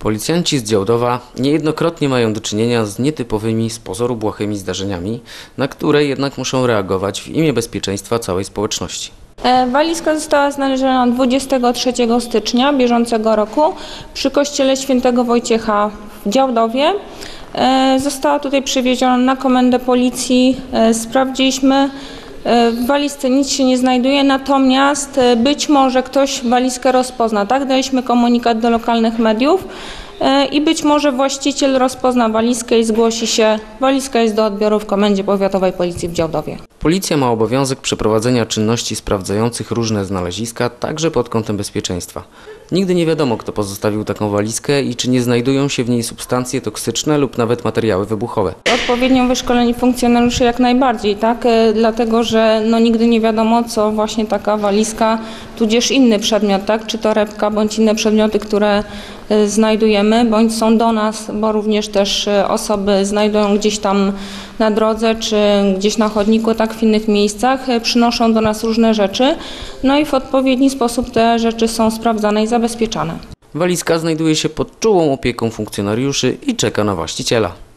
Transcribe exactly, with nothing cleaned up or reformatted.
Policjanci z Działdowa niejednokrotnie mają do czynienia z nietypowymi, z pozoru błahymi zdarzeniami, na które jednak muszą reagować w imię bezpieczeństwa całej społeczności. Walizka została znaleziona dwudziestego trzeciego stycznia bieżącego roku przy kościele świętego Wojciecha w Działdowie. Została tutaj przywieziona na komendę policji. Sprawdziliśmy, w walizce nic się nie znajduje, natomiast być może ktoś walizkę rozpozna. Tak, daliśmy komunikat do lokalnych mediów i być może właściciel rozpozna walizkę i zgłosi się. Walizka jest do odbioru w Komendzie Powiatowej Policji w Działdowie. Policja ma obowiązek przeprowadzenia czynności sprawdzających różne znaleziska, także pod kątem bezpieczeństwa. Nigdy nie wiadomo, kto pozostawił taką walizkę i czy nie znajdują się w niej substancje toksyczne lub nawet materiały wybuchowe. Odpowiednio wyszkoleni funkcjonariusze jak najbardziej, tak? Dlatego, że no nigdy nie wiadomo, co właśnie taka walizka, tudzież inny przedmiot, tak? Czy torebka, bądź inne przedmioty, które znajdujemy, bądź są do nas, bo również też osoby znajdują gdzieś tam na drodze, czy gdzieś na chodniku, tak w innych miejscach, przynoszą do nas różne rzeczy, no i w odpowiedni sposób te rzeczy są sprawdzane i zabezpieczane. Walizka znajduje się pod czułą opieką funkcjonariuszy i czeka na właściciela.